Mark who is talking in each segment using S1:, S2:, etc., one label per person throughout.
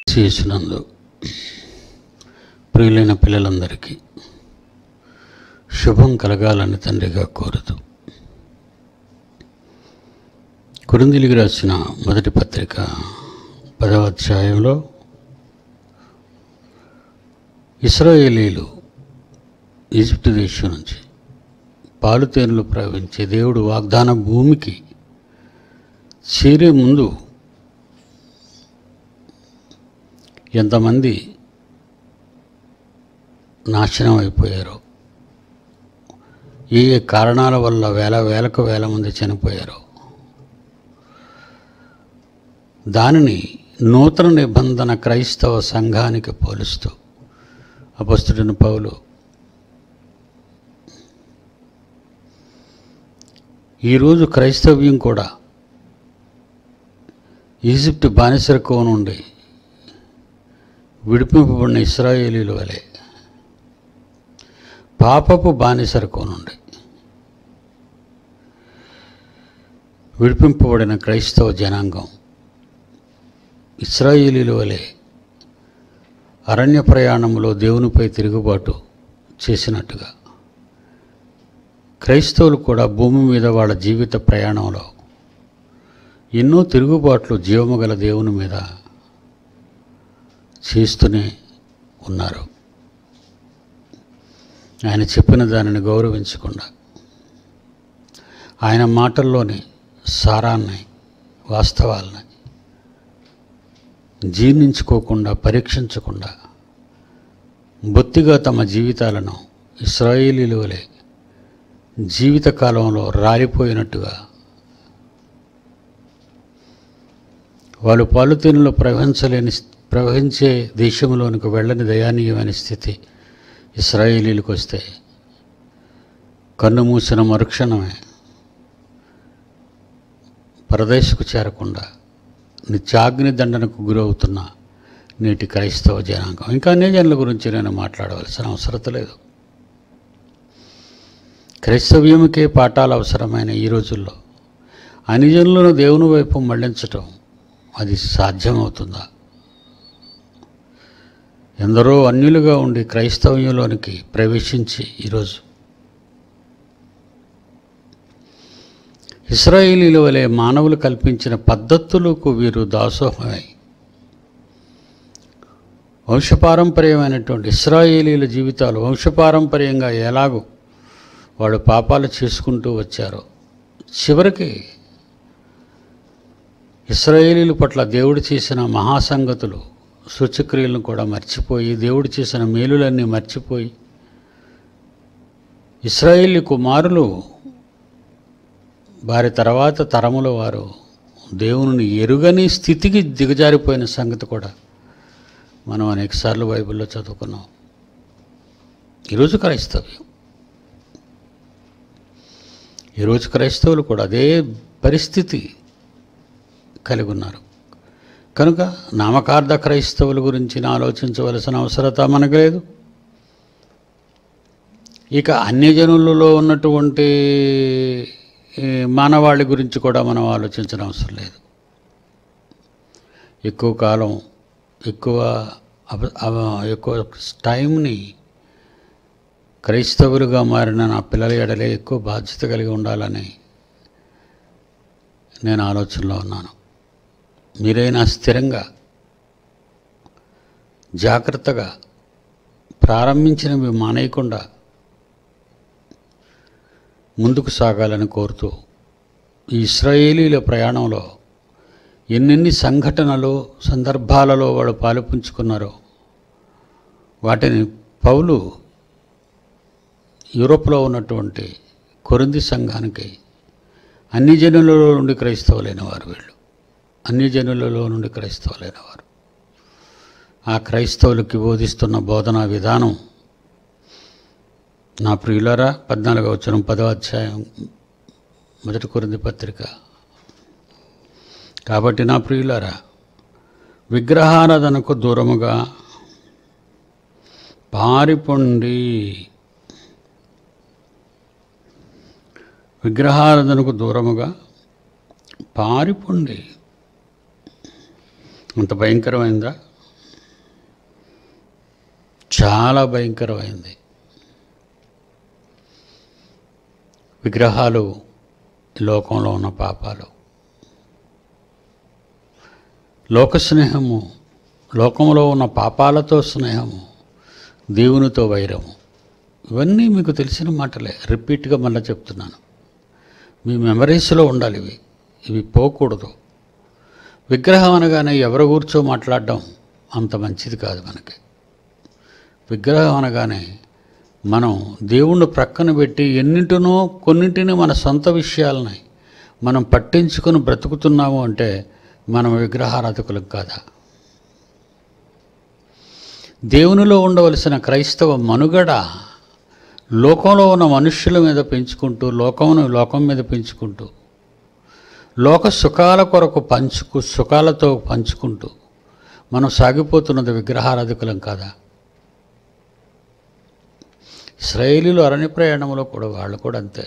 S1: చేసినందు ప్రియులైన పిల్లలందరికీ శుభం కలగాలని తండ్రిగా కోరుతూ కొరింథీయులకు రాసిన మొదటి పత్రిక 10వ అధ్యాయంలో ఇశ్రాయేలీయులు ఈజిప్టు దేశం నుంచి పాలుతేనెలు ప్రవహించే దేవుడు వాగ్దాన భూమికి చేరే ముందు ఎంతమంది నాశనం అయిపోయారో, ఏ కారణాల వల్ల వేలకు వేల మంది చనిపోయారో, దానిని నూతన నిబంధన క్రైస్తవ సంఘానికి పోలుస్తూ అపొస్తలుడైన పౌలు ఈరోజు క్రైస్తవ్యం కూడా ఈజిప్టు బానిసత్వం నుండి విడిపింపబడిన ఇశ్రాయేలీయుల వలె పాపపు బానిసత్వం నుండి విడిపింపబడిన క్రైస్తవ జనాంగం ఇశ్రాయేలీయుల వలె అరణ్య ప్రయాణంలో దేవునిపై తిరుగుబాటు చేసినట్టుగా క్రైస్తవులు కూడా భూమి మీద వాళ్ళ జీవిత ప్రయాణంలో ఎన్నో తిరుగుబాట్లు జీవము గల దేవుని మీద చేస్తూనే ఉన్నారు. ఆయన చెప్పిన దానిని గౌరవించకుండా, ఆయన మాటల్లోని సారాన్ని, వాస్తవాలని జీర్ణించుకోకుండా, పరీక్షించకుండా బొత్తిగా తమ జీవితాలను ఇశ్రాయేలీయుల వలె జీవితకాలంలో రాలిపోయినట్టుగా వాళ్ళు పాలుతేనెలో ప్రవహించే దేశంలోనికి వెళ్ళని దయానీయమైన స్థితి ఇశ్రాయేలీయులకు వస్తే కన్ను మూసిన మరుక్షణమే పరదేశకు చేరకుండా నిత్యాగ్ని దండనకు గురవుతున్న నేటి క్రైస్తవ జనాంగం. ఇంకా అన్ని జనుల గురించి నేను మాట్లాడవలసిన అవసరం లేదు. క్రైస్తవ్యముకే పాఠాలు అవసరమైన ఈ రోజుల్లో అన్ని జనులను దేవుని వైపు మళ్లించటం అది సాధ్యమవుతుందా? ఎందరో అన్యులుగా ఉండి క్రైస్తవ్యంలోనికి ప్రవేశించి ఈరోజు ఇశ్రాయేలీయుల వలె మానవులు కల్పించిన పద్ధతులకు వీరు దాసోహమై వంశపారంపర్యమైనటువంటి ఇశ్రాయేలీయుల జీవితాలు వంశపారంపర్యంగా ఎలాగో వాడు పాపాలు చేసుకుంటూ వచ్చారో, చివరికి ఇశ్రాయేలీయుల పట్ల దేవుడు చేసిన మహాసంగతులు, సూచక్రియలను కూడా మర్చిపోయి, దేవుడు చేసిన మేలులన్నీ మర్చిపోయి, ఇశ్రాయేలీ కుమారులు వారి తర్వాత తరముల వారు దేవుని ఎరుగని స్థితికి దిగజారిపోయిన సంగతి కూడా మనం అనేకసార్లు బైబిల్లో చదువుకున్నాం. ఈరోజు క్రైస్తవులు కూడా అదే పరిస్థితి కలిగి ఉన్నారు. కనుక నామకార్థ క్రైస్తవుల గురించి ఆలోచించవలసిన అవసరత మనకు లేదు. ఇక అన్యజనులలో ఉన్నటువంటి మానవాళి గురించి కూడా మనం ఆలోచించిన అవసరం లేదు. ఎక్కువ కాలం ఎక్కువ టైంని క్రైస్తవులుగా మారిన నా పిల్లల ఎడలే ఎక్కువ బాధ్యత కలిగి ఉండాలని నేను ఆలోచనలో ఉన్నాను. మీరైనా స్థిరంగా, జాగ్రత్తగా ప్రారంభించినవి మానేయకుండా ముందుకు సాగాలని కోరుతూ ఈ ఇశ్రాయేలీయుల ప్రయాణంలో ఎన్నెన్ని సంఘటనలు, సందర్భాలలో వాళ్ళు పాలుపంచుకున్నారో వాటిని పౌలు యూరోప్లో ఉన్నటువంటి కొరింథీ సంఘానికి అన్ని జనులలో నుండి క్రైస్తవులైన వారు వీళ్ళు అన్ని జనులలో నుండి క్రైస్తవులైన వారు ఆ క్రైస్తవులకి బోధిస్తున్న బోధనా విధానం నా ప్రియులారా 14వ వచనం 10వ అధ్యాయం మొదటి కొరింథీ పత్రిక. కాబట్టి నా ప్రియులారా, విగ్రహారాధనకు దూరముగా పారిపోండి. విగ్రహారాధనకు దూరముగా పారిపోండి. అంత భయంకరమైందా? చాలా భయంకరమైంది. విగ్రహాలు లోకంలో ఉన్న పాపాలు, లోక స్నేహము, లోకంలో ఉన్న పాపాలతో స్నేహము, దేవునితో వైరము, ఇవన్నీ మీకు తెలిసిన మాటలే. రిపీట్గా మళ్ళీ చెప్తున్నాను, మీ మెమరీస్లో ఉండాలి. ఇవి పోకూడదు. విగ్రహం అనగానే ఎవరి కూర్చో మాట్లాడడం అంత మంచిది కాదు మనకి. విగ్రహం అనగానే మనం దేవుణ్ణి ప్రక్కన పెట్టి ఎన్నింటినో కొన్నింటిని మన సొంత విషయాలని మనం పట్టించుకొని బ్రతుకుతున్నాము అంటే మనం విగ్రహారాధకులం కాదా? దేవునిలో ఉండవలసిన క్రైస్తవ మనుగడ లోకంలో ఉన్న మనుష్యుల మీద పెంచుకుంటూ, లోకం మీద పెంచుకుంటూ, లోక సుఖాల కొరకు సుఖాలతో పంచుకుంటూ మనం సాగిపోతున్నది విగ్రహారాధకులం కాదా? ఇశ్రాయేలీయులు అరణ్య ప్రయాణంలో కూడా వాళ్ళు కూడా అంతే,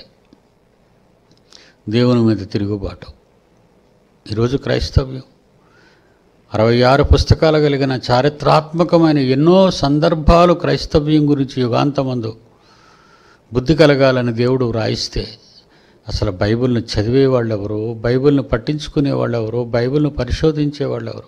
S1: దేవుని మీద తిరుగుబాటు. ఈరోజు క్రైస్తవ్యం 66 పుస్తకాలు కలిగిన చారిత్రాత్మకమైన ఎన్నో సందర్భాలు క్రైస్తవ్యం గురించి యుగాంతమందు బుద్ధి కలగాలని దేవుడు వ్రాయిస్తే అసలు బైబిల్ని చదివేవాళ్ళు ఎవరు, బైబిల్ని పట్టించుకునేవాళ్ళు ఎవరు, బైబిల్ని పరిశోధించేవాళ్ళు ఎవరు?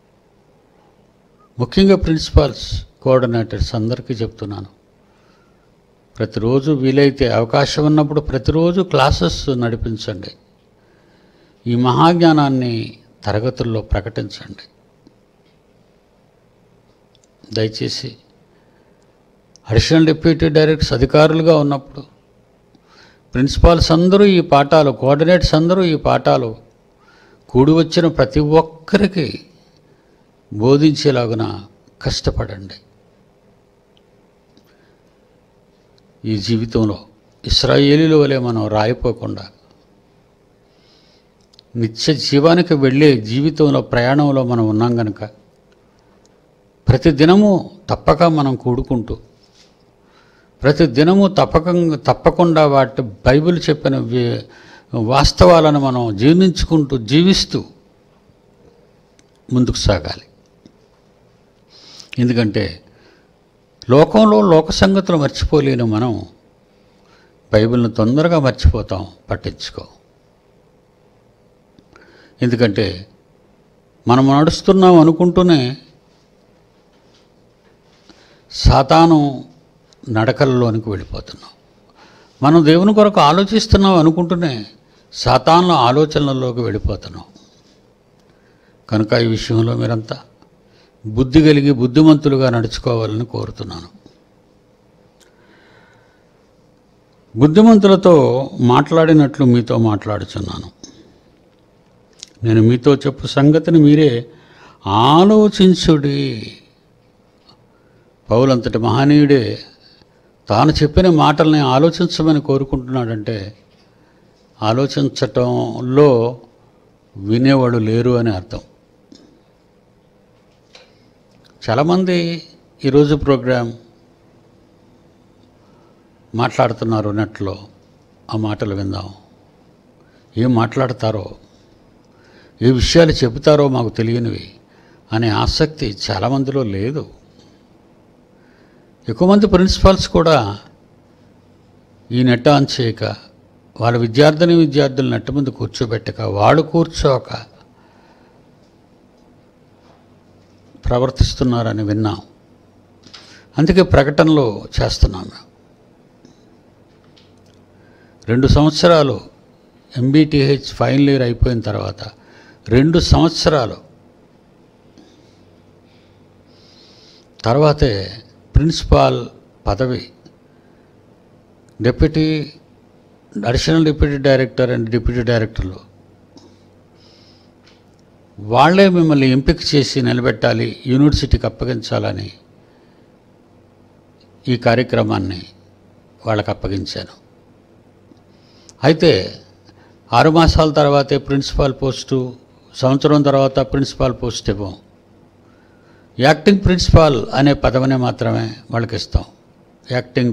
S1: ముఖ్యంగా ప్రిన్సిపాల్స్, కోఆర్డినేటర్స్ అందరికీ చెప్తున్నాను, ప్రతిరోజు వీలైతే అవకాశం ఉన్నప్పుడు ప్రతిరోజు క్లాసెస్ నడిపించండి. ఈ మహాజ్ఞానాన్ని తరగతుల్లో ప్రకటించండి. దయచేసి అడిషనల్ డిప్యూటీ డైరెక్టర్స్ అధికారులుగా ఉన్నప్పుడు ప్రిన్సిపాల్స్ అందరూ ఈ పాఠాలు, కోఆర్డినేటర్స్ అందరూ ఈ పాఠాలు కూడి వచ్చిన ప్రతి ఒక్కరికి బోధించేలాగున కష్టపడండి. ఈ జీవితంలో ఇశ్రాయేలీయుల వలె మనం రాయిపోకుండా నిత్య జీవానికి వెళ్ళే జీవితంలో ప్రయాణంలో మనం ఉన్నాం కనుక ప్రతి దినము తప్పక మనం కూడుకుంటూ, ప్రతి దినము తప్పకుండా వాటి బైబిల్ చెప్పిన వాస్తవాలను మనం జీవిస్తూ ముందుకు సాగాలి. ఎందుకంటే లోకంలో లోక సంగతులు మర్చిపోలేని మనం బైబిల్ని తొందరగా మర్చిపోతాం, పట్టించుకో. ఎందుకంటే మనం నడుస్తున్నాం అనుకుంటూనే సాతాను నడకలలోనికి వెళ్ళిపోతున్నాం. మనం దేవుని కొరకు ఆలోచిస్తున్నాం అనుకుంటూనే సాతాను ఆలోచనలలోకి వెళ్ళిపోతున్నాం. కనుక ఈ విషయంలో మీరంతా బుద్ధి కలిగి బుద్ధిమంతులుగా నడుచుకోవాలని కోరుతున్నాను. బుద్ధిమంతులతో మాట్లాడినట్లు మీతో మాట్లాడుచున్నాను. నేను మీతో చెప్పు సంగతిని మీరే ఆలోచించుడి. పౌలంతటి మహనీయుడే తాను చెప్పిన మాటల్ని ఆలోచించమని కోరుకుంటున్నాడంటే ఆలోచించటంలో వినేవాడు లేరు అని అర్థం. చాలామంది ఈరోజు ప్రోగ్రాం మాట్లాడుతున్నారు నెట్లో, ఆ మాటలు విందాం. ఏం మాట్లాడతారో, ఏ విషయాలు చెబుతారో మాకు తెలియనివి అనే ఆసక్తి చాలామందిలో లేదు. ఎక్కువ మంది ప్రిన్సిపాల్స్ కూడా ఈ నెట్ ఆన్ చేయక, వాళ్ళ విద్యార్థులు నెట్ ముందు కూర్చోబెట్టక, వాళ్ళు కూర్చోక ప్రవర్తిస్తున్నారని విన్నాం. అందుకే ప్రకటనలు చేస్తున్నాం. 2 సంవత్సరాలు ఎంబీటీహెచ్ ఫైనల్ ఇయర్ అయిపోయిన తర్వాత 2 సంవత్సరాలు తర్వాతే ప్రిన్సిపాల్ పదవి, additional deputy director and deputy డైరెక్టర్లు వాళ్ళే మిమ్మల్ని ఎంపిక చేసి నిలబెట్టాలి, యూనివర్సిటీకి అప్పగించాలని ఈ కార్యక్రమాన్ని వాళ్ళకి అప్పగించాను. అయితే 6 మాసాల తర్వాతే ప్రిన్సిపాల్ పోస్టు, సంవత్సరం తర్వాత ప్రిన్సిపాల్ పోస్ట్ ఇవ్వం. యాక్టింగ్ ప్రిన్సిపాల్ అనే పదవిని మాత్రమే వాళ్ళకి ఇస్తాం. యాక్టింగ్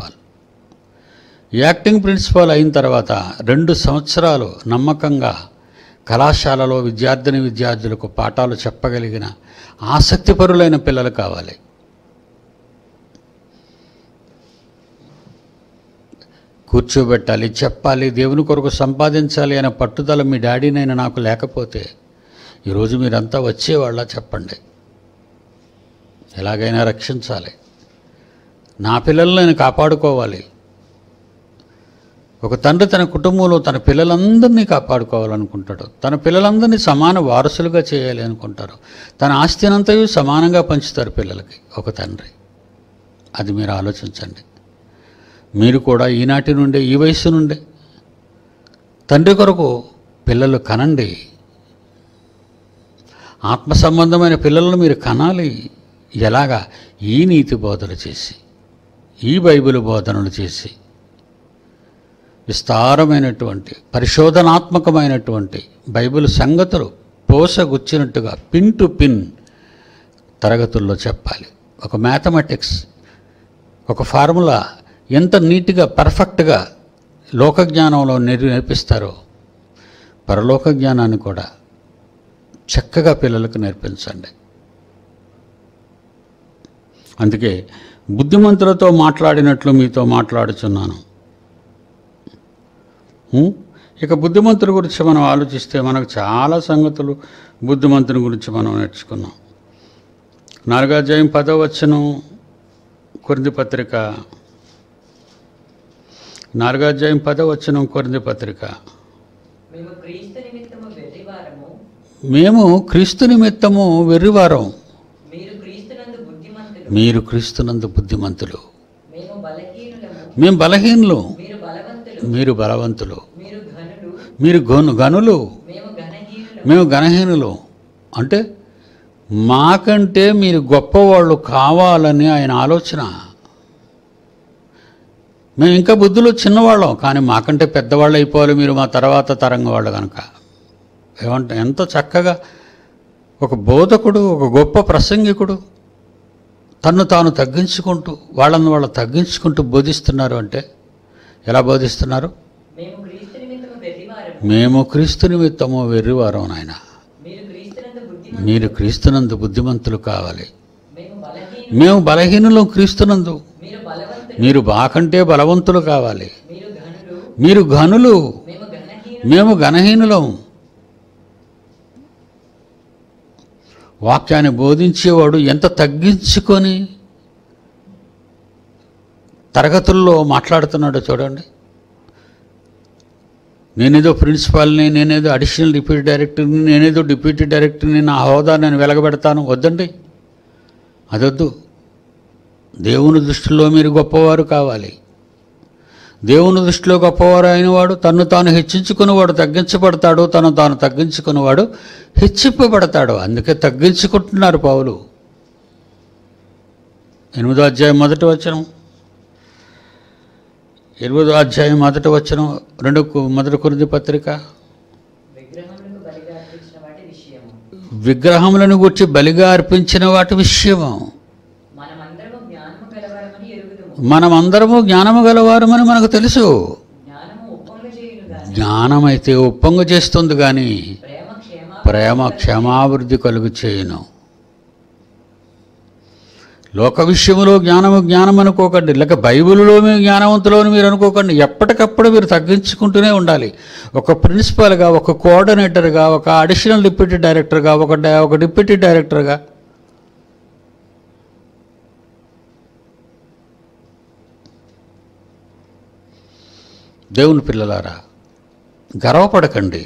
S1: ప్రిన్సిపాల్ అయిన తర్వాత 2 సంవత్సరాలు నమ్మకంగా కళాశాలలో విద్యార్థులకు పాఠాలు చెప్పగలిగిన ఆసక్తిపరులైన పిల్లలు కావాలి. కూర్చోబెట్టాలి, చెప్పాలి, దేవుని కొరకు సంపాదించాలి అనే పట్టుదల మీ డాడీనైనా నాకు లేకపోతే ఈరోజు మీరంతా వచ్చేవాళ్ళ చెప్పండి. ఎలాగైనా రక్షించాలి, నా పిల్లల్ని నేను కాపాడుకోవాలి. ఒక తండ్రి తన కుటుంబంలో తన పిల్లలందరినీ కాపాడుకోవాలనుకుంటాడు. తన పిల్లలందరినీ సమాన వారసులుగా చేయాలి అనుకుంటారు. తన ఆస్తినంతయు సమానంగా పంచుతారు పిల్లలకి ఒక తండ్రి. అది మీరు ఆలోచించండి. మీరు కూడా ఈనాటి నుండే, ఈ వయసు నుండే తండ్రి కొరకు పిల్లలు కనండి. ఆత్మ సంబంధమైన పిల్లలను మీరు కనాలి. ఎలాగా? ఈ నీతి బోధన చేసి, ఈ బైబిల్ బోధనలు చేసి, విస్తారమైనటువంటి పరిశోధనాత్మకమైనటువంటి బైబిల్ సంగతులు పోసగుచ్చినట్టుగా పిన్ టు పిన్ తరగతుల్లో చెప్పాలి. ఒక మ్యాథమెటిక్స్, ఒక ఫార్ములా ఎంత నీట్గా పర్ఫెక్ట్గా లోకజ్ఞానంలో నేర్పిస్తారో పరలోక జ్ఞానాన్ని కూడా చక్కగా పిల్లలకు నేర్పించండి. అందుకే బుద్ధిమంతులతో మాట్లాడినట్లు మీతో మాట్లాడుచున్నాను. ఇక బుద్ధిమంతుల గురించి మనం ఆలోచిస్తే మనకు చాలా సంగతులు బుద్ధిమంతుని గురించి మనం నేర్చుకున్నాం. 4వ అధ్యాయం 10వ వచనం కొరింథీ పత్రిక, 4వ అధ్యాయం 10వ వచనం కొరింథీ పత్రిక. మేము క్రీస్తు నిమిత్తము వెర్రివారం, మీరు క్రీస్తునందు బుద్ధిమంతులు. మేము బలహీనులు, మీరు బలవంతులు. మీరు గనులు, మేము గణహీనులు. అంటే మాకంటే మీరు గొప్పవాళ్ళు కావాలని ఆయన ఆలోచన. మేము ఇంకా బుద్ధిలో చిన్నవాళ్ళం, కానీ మాకంటే పెద్దవాళ్ళు అయిపోవాలి మీరు మా తర్వాత తరంగ వాళ్ళు కనుక. ఏమంటే ఎంత చక్కగా ఒక బోధకుడు, ఒక గొప్ప ప్రసంగికుడు తన్ను తాను తగ్గించుకుంటూ వాళ్ళు తగ్గించుకుంటూ బోధిస్తున్నారు. అంటే ఎలా బోధిస్తున్నారు? మేము క్రీస్తు నిమిత్తము వెర్రివారం నాయన, మీరు క్రీస్తునందు బుద్ధిమంతులు కావాలి. మేము బలహీనులు క్రీస్తునందు, మీరు బాకంటే బలవంతులు కావాలి. మీరు ఘనులు, మేము ఘనహీనులం. వాక్యాన్ని బోధించేవాడు ఎంత తగ్గించుకొని తరగతుల్లో మాట్లాడుతున్నాడో చూడండి. నేనేదో ప్రిన్సిపాల్ని, నేనేదో అడిషనల్ డిప్యూటీ డైరెక్టర్ని, నేనేదో డిప్యూటీ డైరెక్టర్ని, నా హోదా నేను వెలగబెడతాను. వద్దండి, అదొద్దు. దేవుని దృష్టిలో మీరు గొప్పవారు కావాలి. దేవుని దృష్టిలో గొప్పవారు అయినవాడు తన్ను తాను హెచ్చించుకునేవాడు తగ్గించబడతాడు, తను తాను తగ్గించుకునేవాడు హెచ్చింపబడతాడు. అందుకే తగ్గించుకుంటున్నారు పౌలు. 8వ అధ్యాయం 1వ వచనం, 8వ అధ్యాయం 1వ వచనం, 1 కొరింథీ పత్రిక. విగ్రహములను గురించి బలిగా అర్పించిన వాటి విషయము మనమందరము జ్ఞానము గలవారమని మనకు తెలుసు. జ్ఞానమైతే ఉప్పొంగ చేస్తుంది, కానీ ప్రేమ క్షమాభివృద్ధి కలుగు చేయును. లోక విషయంలో జ్ఞానం అనుకోకండి, లేక బైబిల్లో మేము జ్ఞానవంతులని మీరు అనుకోకండి. ఎప్పటికప్పుడు మీరు తగ్గించుకుంటూనే ఉండాలి. ఒక ప్రిన్సిపల్గా, ఒక కోఆర్డినేటర్గా, ఒక అడిషనల్ డిప్యూటీ డైరెక్టర్గా, ఒక డిప్యూటీ డైరెక్టర్గా. దేవుని పిల్లలారా, గర్వపడకండి.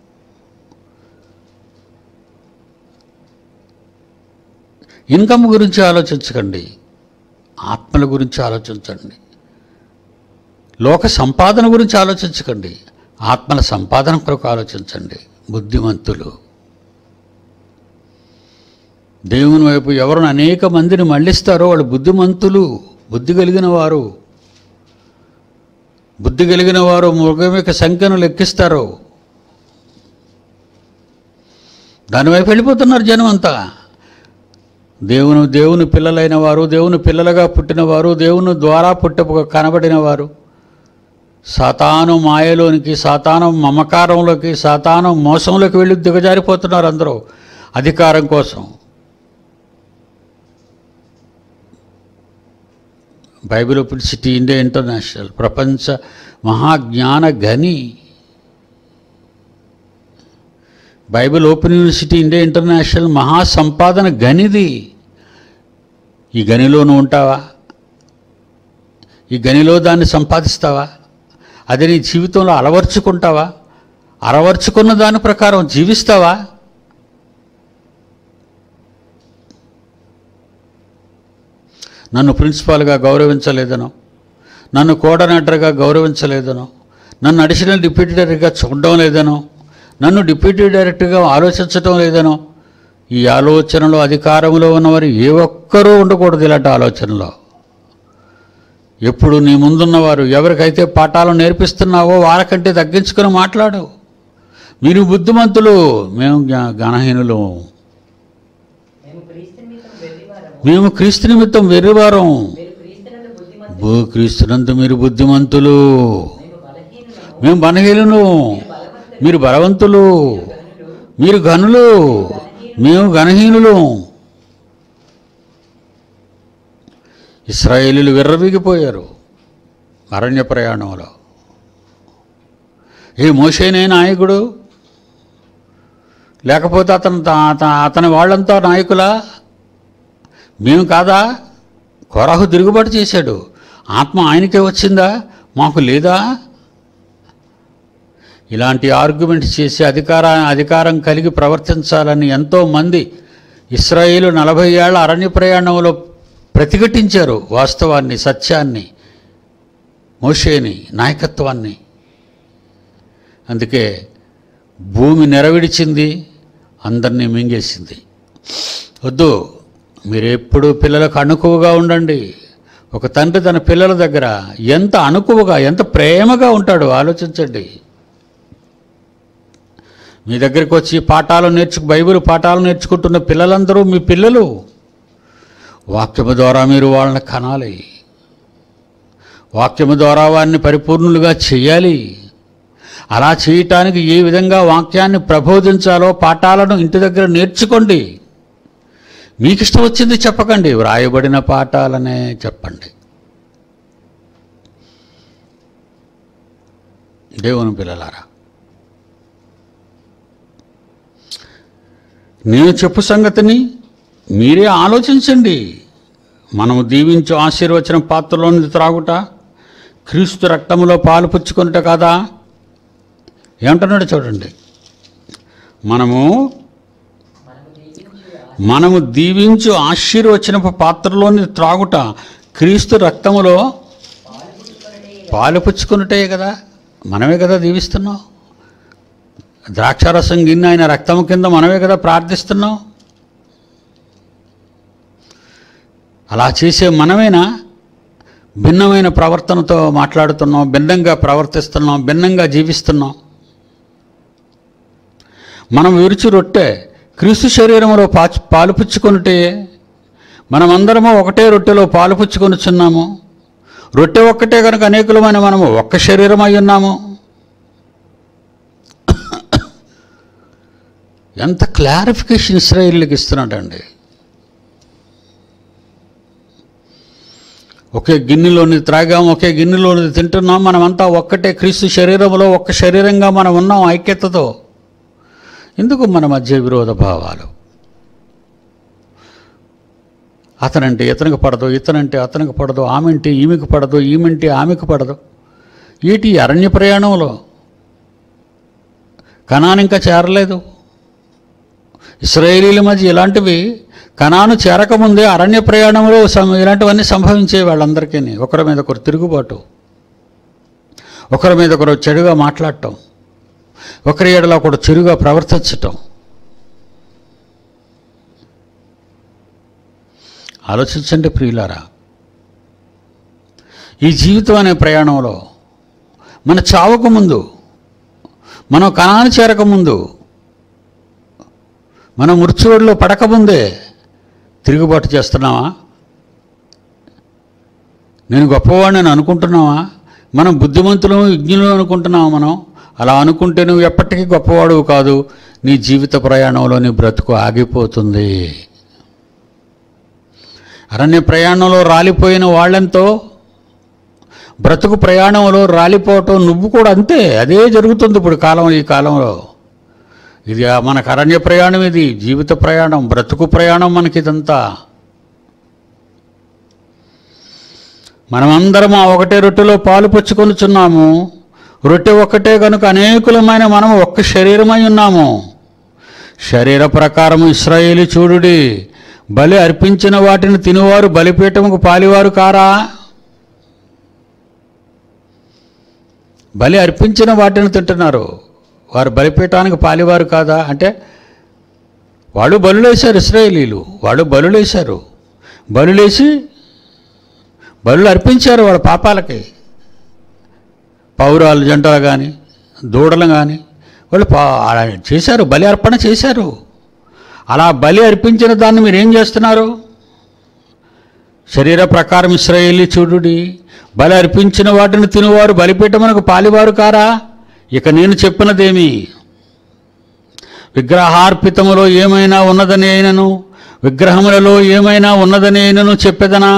S1: ఇన్కమ్ గురించి ఆలోచించకండి, ఆత్మల గురించి ఆలోచించండి. లోక సంపాదన గురించి ఆలోచించకండి, ఆత్మల సంపాదన కొరకు ఆలోచించండి. బుద్ధిమంతులు, దేవుని వైపు ఎవరిని అనేక మందిని మళ్ళిస్తారో వాళ్ళు బుద్ధిమంతులు. బుద్ధి కలిగిన వారు మృగం యొక్క సంఖ్యను లెక్కిస్తారు. దానివైపు వెళ్ళిపోతున్నారు జనం అంతా. దేవుని పిల్లలైన వారు, దేవుని పిల్లలుగా పుట్టినవారు, దేవుని ద్వారా కనబడిన వారు సాతాను మాయలోనికి, సాతాను మమకారంలోకి, సాతాను మోసంలోకి వెళ్ళి దిగజారిపోతున్నారు అందరూ అధికారం కోసం. Bible open city India international ప్రపంచ మహాజ్ఞాన గని. Bible open university India international మహాసంపాదన గనిది. ఈ గనిలో నువ్వు ఉంటావా? ఈ గనిలో దాన్ని సంపాదిస్తావా? అది నీ జీవితంలో అలవర్చుకుంటావా? అలవర్చుకున్న దాని ప్రకారం జీవిస్తావా? నన్ను ప్రిన్సిపాల్గా గౌరవించలేదనో, నన్ను కోఆర్డినేటర్గా గౌరవించలేదనో, నన్ను అడిషనల్ డిప్యూటీ డైరెక్టర్గా చూడడం లేదనో, నన్ను డిప్యూటీ డైరెక్టర్గా ఆలోచించటం లేదనో, ఈ ఆలోచనలో అధికారంలో ఉన్నవారు ఏ ఒక్కరూ ఉండకూడదు. ఇలాంటి ఆలోచనలో ఎప్పుడు నీ ముందున్నవారు ఎవరికైతే పాఠాలు నేర్పిస్తున్నావో వారికంటే తగ్గించుకొని మాట్లాడు. మీరు బుద్ధిమంతులు, మేము జ్ఞానహీనులు, మేము క్రీస్తు నిమిత్తం వెర్రివారం, క్రీస్తునందు మీరు బుద్ధిమంతులు, మేము బలహీనులు, మీరు బలవంతులు, మీరు ఘనులు, మేము ఘనహీనులు. ఇశ్రాయేలీయులు విర్రవీగిపోయారు అరణ్య ప్రయాణంలో. ఏ మోషేనే నాయకుడు? లేకపోతే అతని వాళ్ళంతా నాయకులా? మేము కాదా? కొరాహు తిరుగుబాటు చేశాడు, ఆత్మ ఆయనకే వచ్చిందా, మాకు లేదా? ఇలాంటి ఆర్గ్యుమెంట్స్ చేసి అధికారం కలిగి ప్రవర్తించాలని ఎంతోమంది ఇశ్రాయేలు 40 ఏళ్ల అరణ్య ప్రయాణంలో ప్రతిఘటించారు వాస్తవాన్ని, సత్యాన్ని, మోషేని, నాయకత్వాన్ని. అందుకే భూమి నెరవిడిచింది, అందరినీ మింగేసింది. వద్దు, మీరెప్పుడు పిల్లలకు అణుకువగా ఉండండి. ఒక తండ్రి తన పిల్లల దగ్గర ఎంత అణుకువగా, ఎంత ప్రేమగా ఉంటాడో ఆలోచించండి. మీ దగ్గరికి వచ్చి బైబిల్ పాఠాలు నేర్చుకుంటున్న పిల్లలందరూ మీ పిల్లలు. వాక్యము ద్వారా మీరు వాళ్ళని కనాలి, వాక్యము ద్వారా వారిని పరిపూర్ణులుగా చేయాలి. అలా చేయటానికి ఏ విధంగా వాక్యాన్ని ప్రబోధించాలో పాఠాలను ఇంటి దగ్గర నేర్చుకోండి. మీకు ఇష్టం వచ్చింది చెప్పకండి, వ్రాయబడిన పాఠాలనే చెప్పండి. దేవుని పిల్లలారా, నేను చెప్పు సంగతిని మీరే ఆలోచించండి. మనము దీవించు ఆశీర్వచనం పాత్రలోని త్రాగుట క్రీస్తు రక్తములో పాలు పుచ్చుకొనుట కాదా? ఏమంటున్నాడు చూడండి. మనము దీవించు ఆశీర్వచనపు పాత్రలోని త్రాగుట క్రీస్తు రక్తములో పాలు పుచ్చుకొనుటే కదా. మనమే కదా దీవిస్తున్నాం. ద్రాక్షారసం గిన్నె ఆయన రక్తము కింద మనమే కదా ప్రార్థిస్తున్నాం. అలా చేసే మనమేనా భిన్నమైన ప్రవర్తనతో మాట్లాడుతున్నాం, భిన్నంగా ప్రవర్తిస్తున్నాం, భిన్నంగా జీవిస్తున్నాం? మనం విరుచు రొట్టె క్రీస్తు శరీరంలో పాలు పుచ్చుకొనుటే మనమందరము ఒకటే రొట్టెలో పాలు పుచ్చుకొనుచున్నాము. రొట్టె ఒక్కటే కనుక అనేకులమైన మనము ఒక్క శరీరం అయి ఉన్నాము. ఎంత క్లారిఫికేషన్ ఇశ్రాయేలుకి ఇస్తున్నాడండి. ఒకే గిన్నెలోని త్రాగాం, ఒకే గిన్నెలోని తింటున్నాం, మనమంతా ఒక్కటే క్రీస్తు శరీరంలో ఒక్క శరీరంగా మనం ఉన్నాం ఐక్యతతో. ఎందుకు మన మధ్య విరోధ భావాలు? అతనంటే ఇతనికి పడదు, ఇతనంటే అతనికి పడదు, ఆమెంటే ఈమెకి పడదు, ఈమెంటే ఆమెకు పడదు. ఏటి అరణ్య ప్రయాణంలో కనాను ఇంకా చేరలేదు. ఇశ్రాయేలీల మధ్య ఇలాంటివి కనాను చేరకముందే అరణ్య ప్రయాణంలో ఇలాంటివన్నీ సంభవించే వాళ్ళందరికీ. ఒకరి మీద ఒకరు తిరుగుబాటు, ఒకరి మీద ఒకరు చెడుగా మాట్లాడటం, ఒకరి ఏడలో ఒకరు చెడుగా ప్రవర్తించటం. ఆలోచించండి ప్రియులారా. ఈ జీవితం అనే ప్రయాణంలో మన చావకు ముందు, మనం కనాను చేరకముందు, మనం మృత్యువులో పడకముందే తిరుగుబాటు చేస్తున్నావా? నేను గొప్పవాడిని అనుకుంటున్నావా? మనం బుద్ధిమంతులు, విజ్ఞులు అనుకుంటున్నావా? మనం అలా అనుకుంటే నువ్వు ఎప్పటికీ గొప్పవాడు కాదు. నీ జీవిత ప్రయాణంలో నీ బ్రతుకు ఆగిపోతుంది. అరణ్య ప్రయాణంలో రాలిపోయిన వాళ్ళెంతో, బ్రతుకు ప్రయాణంలో రాలిపోవటం, నువ్వు కూడా అంతే. అదే జరుగుతుంది ఇప్పుడు ఈ కాలంలో. ఇది మనకు అరణ్య ప్రయాణం, ఇది జీవిత ప్రయాణం, బ్రతుకు ప్రయాణం మనకిదంతా. మనమందరం ఆ ఒకటే రొట్టెలో పాలు పుచ్చుకొనుచున్నాము. రొట్టె ఒక్కటే కనుక అనేకులమైన మనం ఒక్క శరీరమై ఉన్నాము. శరీర ప్రకారం ఇశ్రాయేలు చూడుడి, బలి అర్పించిన వాటిని తినువారు బలిపీఠముకు పాలివారు కారా? బలి అర్పించిన వాటిని తింటున్నారు, వారు బలిపీఠానికి పాలివారు కాదా? అంటే వాళ్ళు బలులేశారు, ఇశ్రాయేలీలు వాళ్ళు బలులేశారు. బలులేసి బలులు అర్పించారు వాళ్ళ పాపాలకి. పౌరాలు జంటలు కానీ దూడలు కానీ వాళ్ళు చేశారు, బలి అర్పణ చేశారు. అలా బలి అర్పించిన దాన్ని మీరు ఏం చేస్తున్నారు? శరీర ప్రకారం ఇశ్రాయేలీ చూడుడి, బలి అర్పించిన వాటిని తినువారు బలిపీఠమునకు పాలివారు కారా? ఇక నేను చెప్పినదేమి? విగ్రహార్పితములో ఏమైనా ఉన్నదని అయినను, విగ్రహములలో ఏమైనా ఉన్నదని అయినను చెప్పేదనా?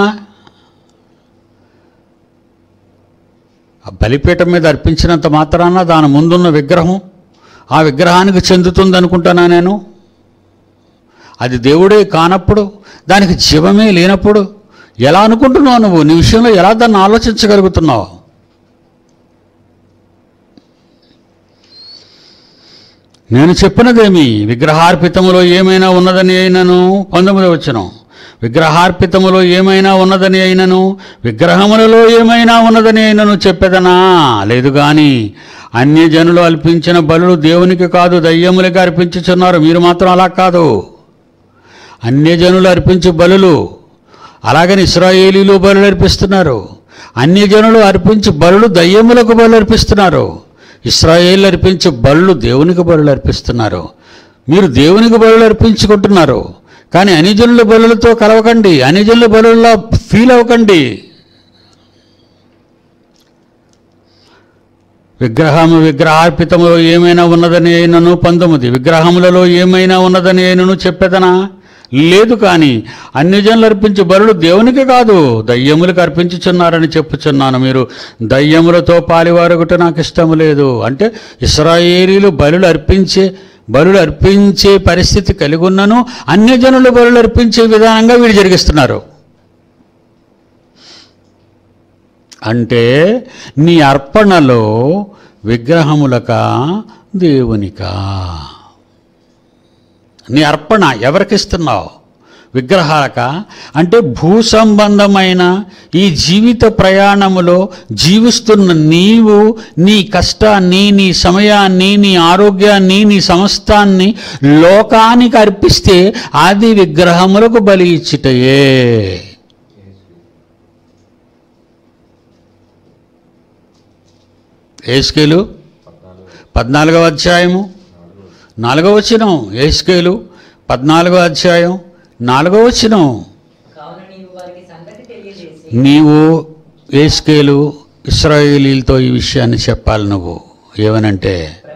S1: ఆ బలిపీఠం మీద అర్పించినంత మాత్రాన దాని ముందున్న విగ్రహం ఆ విగ్రహానికి చెందుతుంది అనుకుంటానా నేను? అది దేవుడే కానప్పుడు, దానికి జీవమే లేనప్పుడు ఎలా అనుకుంటున్నావు నువ్వు? నీ విషయంలో ఎలా దాన్ని ఆలోచించగలుగుతున్నావు? నేను చెప్పినదేమి? విగ్రహార్పితములో ఏమైనా ఉన్నదని అయినను, 19వ వచనం, విగ్రహార్పితములో ఏమైనా ఉన్నదని అయినను, విగ్రహములలో ఏమైనా ఉన్నదని అయినను చెప్పేదనా? లేదు గాని అన్యజనులు అర్పించిన బలులు దేవునికి కాదు దయ్యములకి అర్పించుచున్నారు. మీరు మాత్రం అలా కాదు. అన్యజనులు అర్పించు బలులు, అలాగని ఇశ్రాయేలీలు బలులు అర్పిస్తున్నారు. అన్యజనులు అర్పించు బలులు దయ్యములకు బలు అర్పిస్తున్నారు. ఇశ్రాయేలు అర్పించు బలులు దేవునికి బలులు అర్పిస్తున్నారు. మీరు దేవునికి బలులు అర్పించుకుంటున్నారు, కానీ అన్యజనుల బలులతో కలవకండి, అన్యజనుల బలుల్లో ఫీల్ అవ్వకండి. విగ్రహార్పితములో ఏమైనా ఉన్నదని అయినను, 19, విగ్రహములలో ఏమైనా ఉన్నదని అయినను చెప్పేదనా? లేదు. కానీ అన్యజనులు అర్పించే బలులు దేవునికి కాదు దయ్యములకు అర్పించుచున్నారని చెప్పుచున్నాను. మీరు దయ్యములతో పాలివారొకటి నాకు ఇష్టము లేదు. అంటే ఇశ్రాయేలీలు బలులు అర్పించే పరిస్థితి కలిగి ఉన్నను అన్యజనులు బలులు అర్పించే విధానంగా వీళ్ళు జరిగిస్తున్నారు. అంటే నీ అర్పణలో విగ్రహములకా దేవునికా? నీ అర్పణ ఎవరికిస్తున్నావు? విగ్రహాలక? అంటే భూ సంబంధమైన ఈ జీవిత ప్రయాణములో జీవిస్తున్న నీవు నీ కష్టాన్ని, నీ సమయాన్ని, నీ ఆరోగ్యాన్ని, నీ సమస్తాన్ని లోకానికి అర్పిస్తే అది విగ్రహములకు బలి ఇచ్చుటయే. యెహెజ్కేలు 14వ అధ్యాయము 4వ వచనం. యెహెజ్కేలు 14వ అధ్యాయం 4వ వచనం. నీవు యెహెజ్కేలు ఇశ్రాయేలీలతో ఈ విషయాన్ని చెప్పాలి. నువ్వు ఏమనంటే,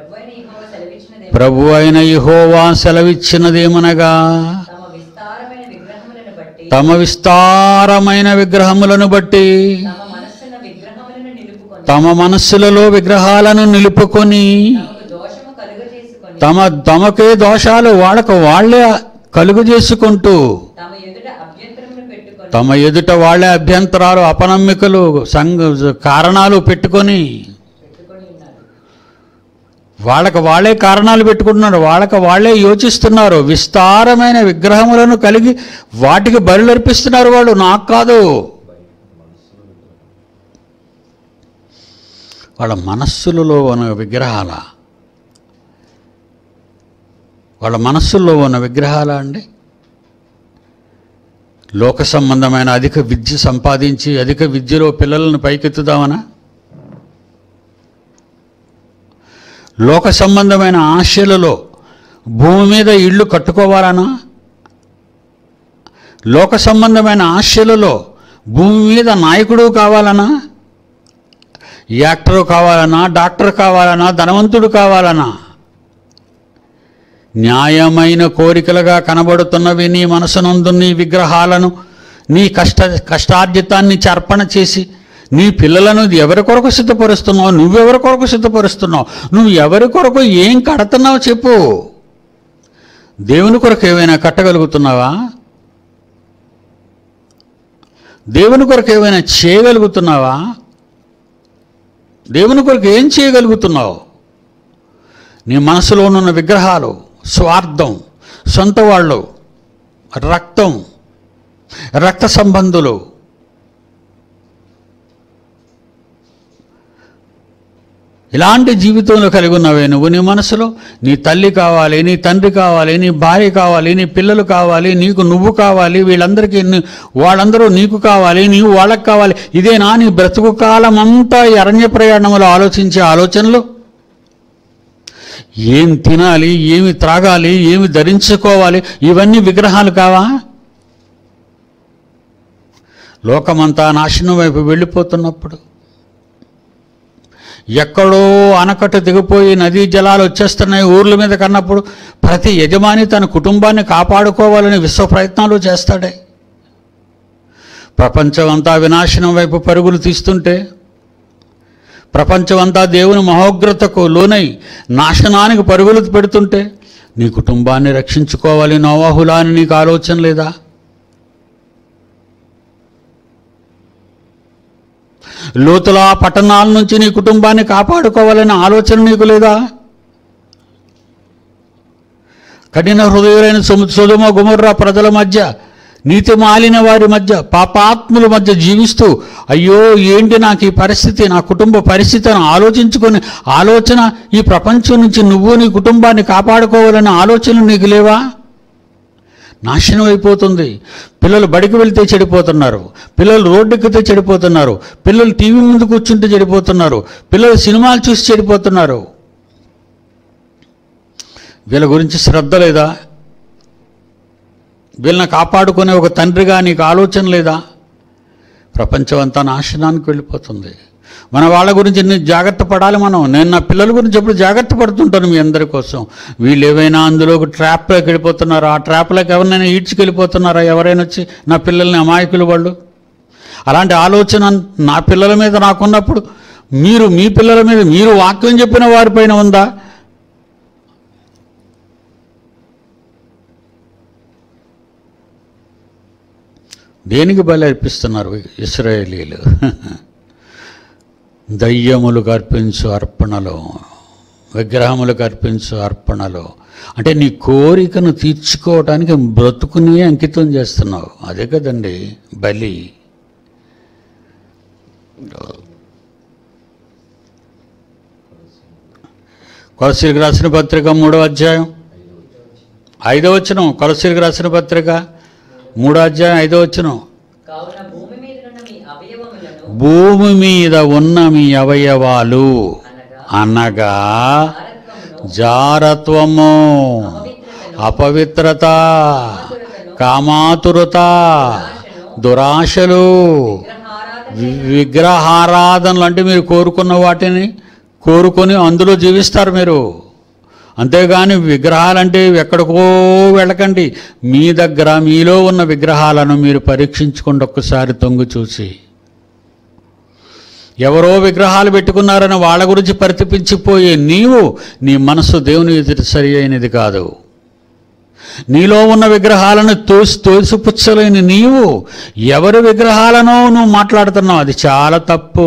S1: ప్రభు అయిన యెహోవా సెలవిచ్చినదేమనగా, తమ విస్తారమైన విగ్రహములను బట్టి తమ మనస్సులలో విగ్రహాలను నిలుపుకొని తమకే దోషాలు వాళ్ళే కలుగు చేసుకుంటూ తమ ఎదుట వాళ్ళే అభ్యంతరాలు, అపనమ్మికలు, కారణాలు పెట్టుకొని వాళ్ళే కారణాలు పెట్టుకుంటున్నారు, వాళ్ళే యోచిస్తున్నారు. విస్తారమైన విగ్రహములను కలిగి వాటికి బలులు అర్పిస్తున్నారు. వాళ్ళు నాకు కాదు, వాళ్ళ మనస్సులలో ఉన్న విగ్రహాల, వాళ్ళ మనస్సుల్లో ఉన్న విగ్రహాల అండి. లోక సంబంధమైన అధిక విద్య సంపాదించి అధిక విద్యలో పిల్లలను పైకెత్తుదామనా? లోక సంబంధమైన ఆశలలో భూమి మీద ఇళ్ళు కట్టుకోవాలనా? లోక సంబంధమైన ఆశలలో భూమి మీద నాయకుడు కావాలనా? యాక్టరు కావాలనా? డాక్టర్ కావాలనా? ధనవంతుడు కావాలనా? న్యాయమైన కోరికలుగా కనబడుతున్నవి నీ మనసునందు నీ విగ్రహాలను, నీ కష్టార్జితాన్ని అర్పణ చేసి నీ పిల్లలను ఎవరి కొరకు సిద్ధపరుస్తున్నావు? నువ్వెవరి కొరకు సిద్ధపరుస్తున్నావు? నువ్వు ఎవరి కొరకు ఏం కడుతున్నావు చెప్పు. దేవుని కొరకు ఏమైనా కట్టగలుగుతున్నావా? దేవుని కొరకు ఏమైనా చేయగలుగుతున్నావా? దేవుని కొరకు ఏం చేయగలుగుతున్నావు? నీ మనసులో ఉన్న విగ్రహాలు, స్వార్థం, సొంత వాళ్ళు, రక్త సంబంధులు, ఇలాంటి జీవితంలో కలిగి ఉన్నావే నువ్వు. నీ మనసులో నీ తల్లి కావాలి, నీ తండ్రి కావాలి, నీ భార్య కావాలి, నీ పిల్లలు కావాలి, నీకు నువ్వు కావాలి, వీళ్ళందరికీ వాళ్ళందరూ నీకు కావాలి, నీవు వాళ్ళకు కావాలి. ఇదేనా నీ బ్రతుకు కాలం అంతా అరణ్య ప్రయాణంలో ఆలోచించే ఆలోచనలు? ఏం తినాలి, ఏమి త్రాగాలి, ఏమి ధరించుకోవాలి, ఇవన్నీ విగ్రహాలు కావా? లోకమంతా నాశనం వైపు వెళ్ళిపోతున్నప్పుడు, ఎక్కడో ఆనకట్ట దిగిపోయి నదీ జలాలు వచ్చేస్తున్నాయి ఊర్ల మీద కన్నప్పుడు, ప్రతి యజమాని తన కుటుంబాన్ని కాపాడుకోవాలని విశ్వ ప్రయత్నాలు చేస్తాడే. ప్రపంచం అంతా వినాశనం వైపు పరుగులు తీస్తుంటే, ప్రపంచమంతా దేవుని మహోగ్రతకు లోనై నాశనానికి పరుగులు పెడుతుంటే, నీ కుటుంబాన్ని రక్షించుకోవాలి నోవాహులా అని నీకు ఆలోచన లేదా? లోతుల పట్టణాల నుంచి నీ కుటుంబాన్ని కాపాడుకోవాలనే ఆలోచన నీకు లేదా? కఠిన హృదయులైన సొదొమ గొమొర్రా ప్రజల మధ్య, నీతి మాలిన వారి మధ్య, పాపాత్ముల మధ్య జీవిస్తూ, అయ్యో ఏంటి నాకు ఈ పరిస్థితి, నా కుటుంబ పరిస్థితిని ఆలోచించుకొని ఆలోచన, ఈ ప్రపంచం నుంచి నువ్వు నీ కుటుంబాన్ని కాపాడుకోవాలనే ఆలోచనలు నీకు లేవా? నాశనం అయిపోతుంది. పిల్లలు బడికి వెళ్తే చెడిపోతున్నారు, పిల్లలు రోడ్డెక్కితే చెడిపోతున్నారు, పిల్లలు టీవీ ముందు కూర్చుంటే చెడిపోతున్నారు, పిల్లలు సినిమాలు చూసి చెడిపోతున్నారు. వీళ్ళ గురించి శ్రద్ధ లేదా? వీళ్ళని కాపాడుకునే ఒక తండ్రిగా నీకు ఆలోచన లేదా? ప్రపంచం అంతా నాశనానికి వెళ్ళిపోతుంది. మన వాళ్ళ గురించి జాగ్రత్త పడాలి మనం. నేను నా పిల్లల గురించి ఎప్పుడు జాగ్రత్త పడుతుంటాను మీ అందరి కోసం. వీళ్ళు ఏవైనా అందులో ఒక ట్రాప్లోకి వెళ్ళిపోతున్నారా? ఆ ట్రాప్లోకి ఎవరినైనా ఈడ్చుకెళ్ళిపోతున్నారా? ఎవరైనా వచ్చి నా పిల్లల్ని, అమాయకులు వాళ్ళు. అలాంటి ఆలోచన నా పిల్లల మీద నాకున్నప్పుడు, మీరు మీ పిల్లల మీద మీరు వాక్యం చెప్పిన వారిపైన ఉందా? దేనికి బలి అర్పిస్తున్నారు ఇశ్రాయేలీలు? దయ్యములకు అర్పించు అర్పణలో, విగ్రహములకు అర్పించు అర్పణలో. అంటే నీ కోరికను తీర్చుకోవడానికి బ్రతుకుని అంకితం చేస్తున్నావు. అదే కదండి బలి. కొలస్సీలకు రాసిన పత్రిక 3వ అధ్యాయం 5వ వచనం. కొలస్సీలకు రాసిన పత్రిక 3వ అధ్యాయం 5వ వచనం. భూమి మీద ఉన్న మీ అవయవాలు అనగా జారత్వము, అపవిత్రత, కామాతురత, దురాశలు, విగ్రహారాధనలు, అంటే మీరు కోరుకున్న వాటిని కోరుకొని అందులో జీవిస్తారు మీరు. అంతేగాని విగ్రహాలంటే ఎక్కడికో వెళ్ళకండి. మీ దగ్గర మీలో ఉన్న విగ్రహాలను మీరు పరీక్షించుకోండి ఒక్కసారి తొంగి చూసి. ఎవరో విగ్రహాలు పెట్టుకున్నారని వాళ్ళ గురించి పరితపించిపోయే నీవు, నీ మనసు దేవుని ఎదుటి సరి అయినది కాదు. నీలో ఉన్న విగ్రహాలను తోసిపుచ్చలేని నీవు ఎవరి విగ్రహాలనో నువ్వు మాట్లాడుతున్నావు. అది చాలా తప్పు.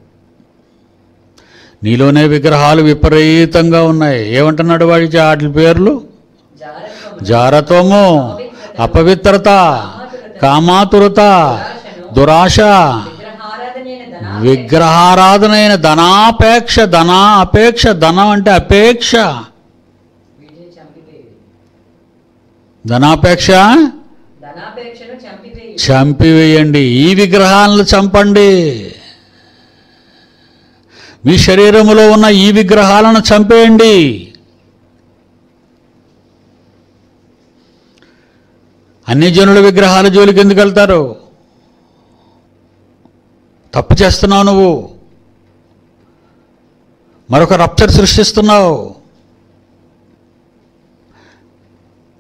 S1: నీలోనే విగ్రహాలు విపరీతంగా ఉన్నాయి. ఏమంటున్నాడు వాడి? వాటి పేర్లు జారత్వము, అపవిత్రత, కామాతురత, దురాశ, విగ్రహారాధనైన ధనాపేక్ష. అపేక్ష, ధనం అంటే అపేక్ష. ధనాపేక్ష చంపివేయండి. ఈ విగ్రహాలను చంపండి. మీ శరీరములో ఉన్న ఈ విగ్రహాలను చంపేయండి. అన్ని జనుల విగ్రహాల జోలికి ఎందుకు వెళ్తారు? తప్పు చేస్తున్నావు నువ్వు. మరొక రప్చర్ సృష్టిస్తున్నావు.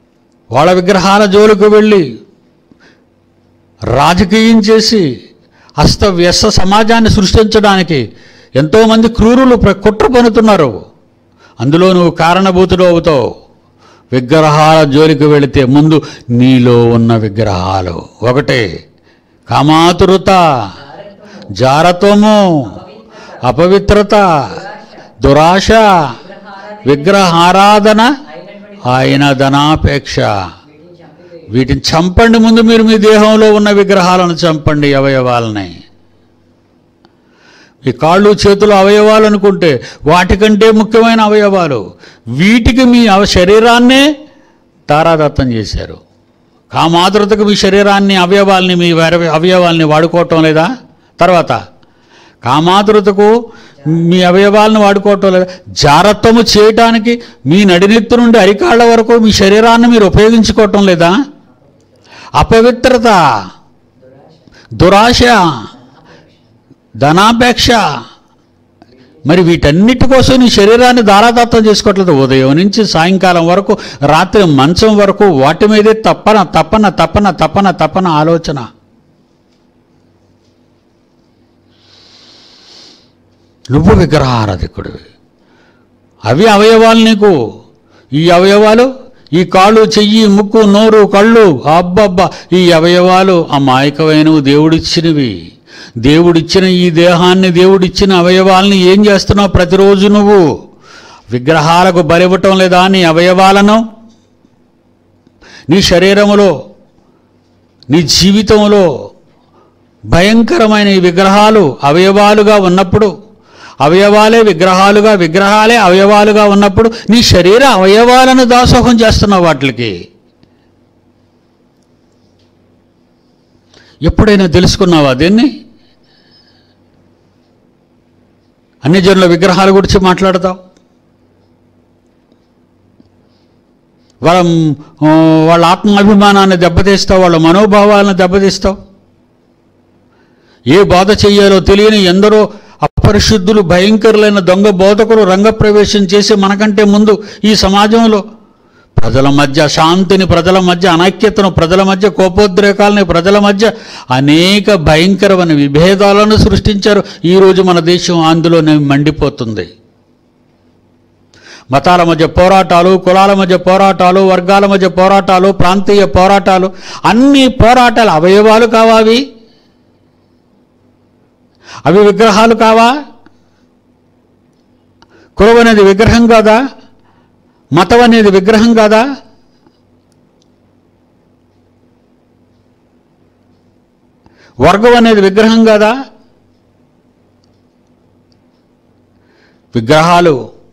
S1: వాళ్ళ విగ్రహాల జోలికి వెళ్ళి రాజకీయం చేసి అస్తవ్యస్త సమాజాన్ని సృష్టించడానికి ఎంతోమంది క్రూరులు కుట్ర పన్నుతున్నారు. అందులో నువ్వు కారణభూతుడు అవుతావు. విగ్రహాల జోలికి వెళితే ముందు నీలో ఉన్న విగ్రహాలు ఒకటే: కామాతురత, జారత్వము, అపవిత్రత, దురాశ, విగ్రహారాధన అయిన ధనాపేక్ష. వీటిని చంపండి. ముందు మీరు మీ దేహంలో ఉన్న విగ్రహాలను చంపండి, అవయవాలని. ఈ కాళ్ళు చేతులు అవయవాలు అనుకుంటే వాటికంటే ముఖ్యమైన అవయవాలు. వీటికి మీ శరీరాన్నే తారాదత్తం చేశారు. కామాతురతకు మీ శరీరాన్ని, అవయవాల్ని, మీ అవయవాల్ని వాడుకోవటం లేదా? తర్వాత కామాతురతకు మీ అవయవాలను వాడుకోవటం లేదా? జారత్వము చేయటానికి మీ నడినెత్తు నుండి అరికాళ్ళ వరకు మీ శరీరాన్ని మీరు ఉపయోగించుకోవటం లేదా? అపవిత్రత, దురాశ, ధనాపేక్ష. మరి వీటన్నిటి కోసం నీ శరీరాన్ని ధారాదత్తం చేసుకోవట్లేదు. ఉదయం నుంచి సాయంకాలం వరకు, రాత్రి మంచం వరకు వాటి మీదే తప్పన తప్పన తప్పన తప్పన తప్పన ఆలోచన. నువ్వు విగ్రహారాధికుడివి. అవి అవయవాలు నీకు. ఈ అవయవాలు, ఈ కాళ్ళు, చెయ్యి, ముక్కు, నోరు, కళ్ళు, అబ్బబ్బా, ఈ అవయవాలు అమాయకమైనవి, దేవుడిచ్చినవి. దేవుడిచ్చిన ఈ దేహాన్ని, దేవుడిచ్చిన అవయవాల్ని ఏం చేస్తున్నావు? ప్రతిరోజు నువ్వు విగ్రహాలకు బలివ్వటం లేదా? నీ అవయవాలను నీ శరీరములో, నీ జీవితంలో భయంకరమైన ఈ విగ్రహాలు అవయవాలుగా ఉన్నప్పుడు, అవయవాలే విగ్రహాలుగా, విగ్రహాలే అవయవాలుగా ఉన్నప్పుడు నీ శరీర అవయవాలను దాసోహం చేస్తున్నావు వాటికి. ఎప్పుడైనా తెలుసుకున్నావా దీన్ని? అన్ని జనుల విగ్రహాల గురించి మాట్లాడతావు. వాళ్ళ ఆత్మాభిమానాన్ని దెబ్బతీస్తావు, వాళ్ళ మనోభావాలను దెబ్బతీస్తావు. ఏ బాధ చెయ్యాలో తెలియని ఎందరో అపరిశుద్ధులు, భయంకరులైన దొంగ బోధకులు రంగప్రవేశం చేసి మనకంటే ముందు ఈ సమాజంలో ప్రజల మధ్య శాంతిని, ప్రజల మధ్య అనైక్యతను, ప్రజల మధ్య కోపోద్రేకాలని, ప్రజల మధ్య అనేక భయంకరమైన విభేదాలను సృష్టించారు. ఈరోజు మన దేశం అందులోనే మండిపోతుంది. మతాల మధ్య పోరాటాలు, కులాల మధ్య పోరాటాలు, వర్గాల మధ్య పోరాటాలు, ప్రాంతీయ పోరాటాలు, అన్ని పోరాటాలు అవయవాలు కావా? అవి విగ్రహాలు కావా? కులం అనేది విగ్రహం కాదా? మతం అనేది విగ్రహం కాదా? వర్గం అనేది విగ్రహం కాదా? విగ్రహాలు.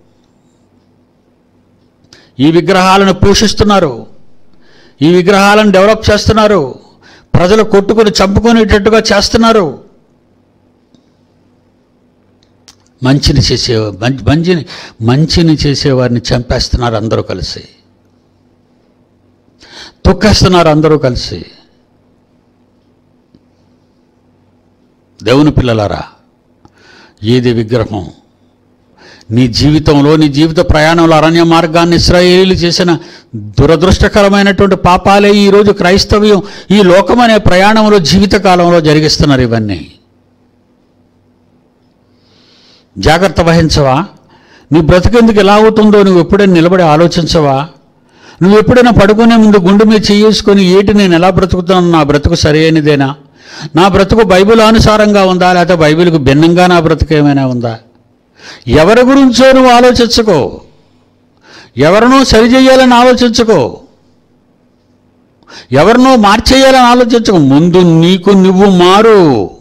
S1: ఈ విగ్రహాలను పోషిస్తున్నారు, ఈ విగ్రహాలను డెవలప్ చేస్తున్నారు, ప్రజలు కొట్టుకొని చంపుకునేటట్టుగా చేస్తున్నారు. మంచిని చేసేవారిని చంపేస్తున్నారు అందరూ కలిసి, తొక్కేస్తున్నారు అందరూ కలిసి. దేవుని పిల్లలారా, ఏది విగ్రహం? నీ జీవితంలో, నీ జీవిత ప్రయాణంలో అరణ్య మార్గాన్ని ఇశ్రాయేలీయులు చేసిన దురదృష్టకరమైనటువంటి పాపాలే ఈరోజు క్రైస్తవ్యం ఈ లోకం అనే ప్రయాణంలో, జీవితకాలంలో జరిగిస్తున్నారు. ఇవన్నీ జాగ్రత్త వహించవా? నీ బ్రతుకెందుకు ఎలా అవుతుందో నువ్వు ఎప్పుడైనా నిలబడి ఆలోచించవా? నువ్వు ఎప్పుడైనా పడుకునే ముందు గుండె మీద చేసుకొని, ఏంటి నేను ఎలా బ్రతుకుతున్నాను, నా బ్రతుకు సరైనదేనా, నా బ్రతుకు బైబిల్ అనుసారంగా ఉందా, లేకపోతే బైబిల్కు భిన్నంగా నా బ్రతుకు ఏమైనా ఉందా? ఎవరి గురించో నువ్వు ఆలోచించుకో, ఎవరినో సరిచేయాలని ఆలోచించుకో, ఎవరినో మార్చేయాలని ఆలోచించుకో. ముందు నీకు నువ్వు మారు,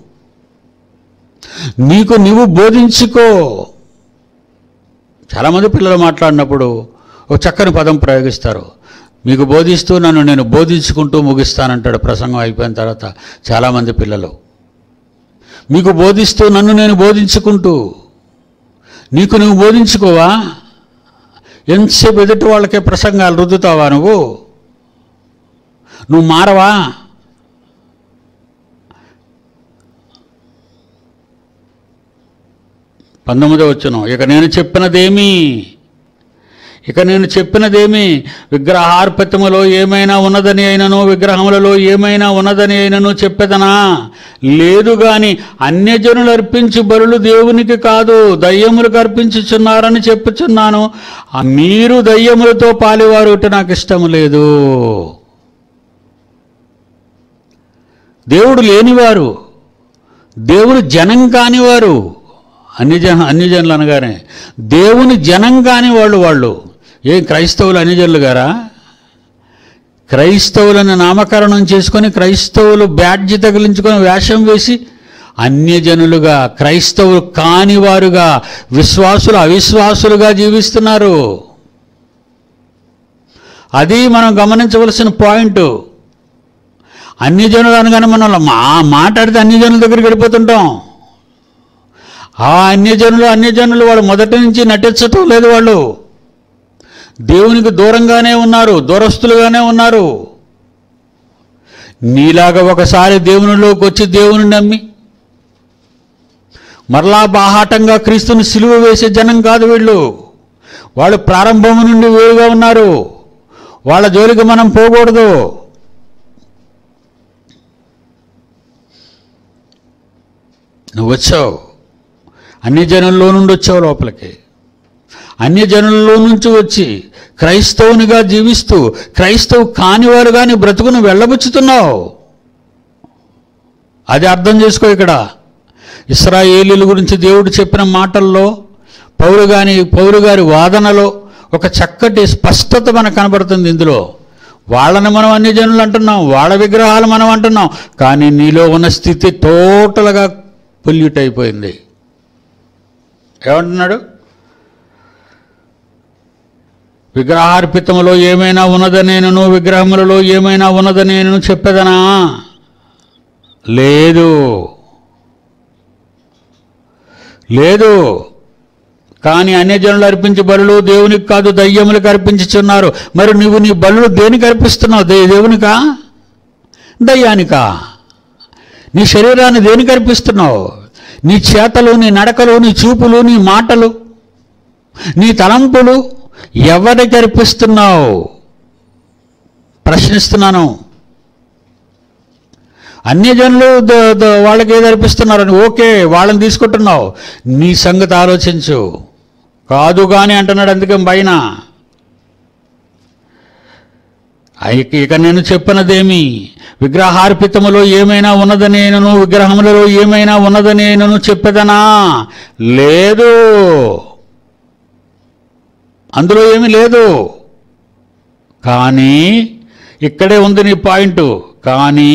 S1: నీకు నువ్వు బోధించుకో. చాలామంది పిల్లలు మాట్లాడినప్పుడు ఒక చక్కని పదం ప్రయోగిస్తారు. మీకు బోధిస్తూ నన్ను నేను బోధించుకుంటూ ముగిస్తానంటాడు ప్రసంగం అయిపోయిన తర్వాత. చాలామంది పిల్లలు మీకు బోధిస్తూ నన్ను నేను బోధించుకుంటూ. నీకు నువ్వు బోధించుకోవా? ఎంతసేపు ఎదుటి వాళ్ళకే ప్రసంగాలు రుద్దుతావా? నువ్వు మారవా? పంతొమ్మిదో వచనం, ఇక నేను చెప్పినదేమీ ఇక నేను చెప్పినదేమి విగ్రహార్పితములో ఏమైనా ఉన్నదని అయినను విగ్రహములలో ఏమైనా ఉన్నదని అయినను చెప్పెదనా? లేదు గాని అన్యజనులు అర్పించు బలులు దేవునికి కాదు దయ్యములకు అర్పించుచున్నారని చెప్పుచున్నాను. మీరు దయ్యములతో పాలివారు నాకు ఇష్టము లేదు. దేవుడు లేనివారు, దేవుడు జనం కానివారు, అన్యజనులు అనగానే దేవుని జనం కాని వాళ్ళు ఏ క్రైస్తవులు అన్యజనులు గారా? క్రైస్తవులను నామకరణం చేసుకొని క్రైస్తవులు బ్యాడ్జి తగిలించుకొని వేషం వేసి అన్యజనులుగా క్రైస్తవులు కానివారుగా విశ్వాసులు అవిశ్వాసులుగా జీవిస్తున్నారు. అది మనం గమనించవలసిన పాయింట్. అన్యజనులు అనగానే మనం మాట్లాడితే అన్యజనుల దగ్గరికి వెళ్ళిపోతుంటాం. ఆ అన్యజనులు వాళ్ళు మొదటి నుంచి నటించటం లేదు. వాళ్ళు దేవునికి దూరంగానే ఉన్నారు, దూరస్తులుగానే ఉన్నారు. నీలాగా ఒకసారి దేవునిలోకి వచ్చి దేవుని నమ్మి మరలా బాహాటంగా క్రీస్తుని సిలువ వేసే జనం కాదు వీళ్ళు. వాళ్ళు ప్రారంభం నుండి వేరుగా ఉన్నారు. వాళ్ళ జోలికి మనం పోకూడదు. నువ్వు వచ్చావు, అన్యజనుల్లో నుండి వచ్చావు లోపలికి. అన్యజనుల్లో నుంచి వచ్చి క్రైస్తవునిగా జీవిస్తూ క్రైస్తవు కానివారు కానీ బ్రతుకును వెళ్ళబుచ్చుతున్నావు. అది అర్థం చేసుకో. ఇక్కడ ఇశ్రాయేలీయుల గురించి దేవుడు చెప్పిన మాటల్లో పౌలు గారి వాదనలో ఒక చక్కటి స్పష్టత మనకు కనబడుతుంది. ఇందులో వాళ్ళని మనం అన్యజనులు అంటున్నాం, వాళ్ళ విగ్రహాలు మనం అంటున్నాం, కానీ నీలో ఉన్న స్థితి టోటల్గా పొల్యూట్ అయిపోయింది. ఏమంటున్నాడు? విగ్రహార్పితములో ఏమైనా ఉన్నదనేను విగ్రహములలో ఏమైనా ఉన్నదనేను చెప్పేదనా? లేదు. కానీ అన్యజనులు అర్పించే బలులు దేవునికి కాదు దయ్యములకు అర్పించుచున్నారు. మరి నువ్వు నీ బలులు దేనికి అర్పిస్తున్నావు? దేవునికా దయ్యానికా? నీ శరీరాన్ని దేనికి అర్పిస్తున్నావు? నీ చేతలు, నీ నడకలు, నీ చూపులు, నీ మాటలు, నీ తలంపులు ఎవరికి అర్పిస్తున్నావు? ప్రశ్నిస్తున్నాను. అన్యజనులు వాళ్ళకి ఏది అర్పిస్తున్నారని ఓకే, వాళ్ళని తీసుకుంటున్నావు. నీ సంగతి ఆలోచించు. కాదు కానీ అంటున్నాడు. అందుకే పైన ఇక నేను చెప్పినదేమి విగ్రహార్పితములో ఏమైనా ఉన్నదనేను విగ్రహములలో ఏమైనా ఉన్నదనేను చెప్పేదనా? లేదు. అందులో ఏమీ లేదు. కానీ ఇక్కడే ఉంది నీ పాయింట్. కానీ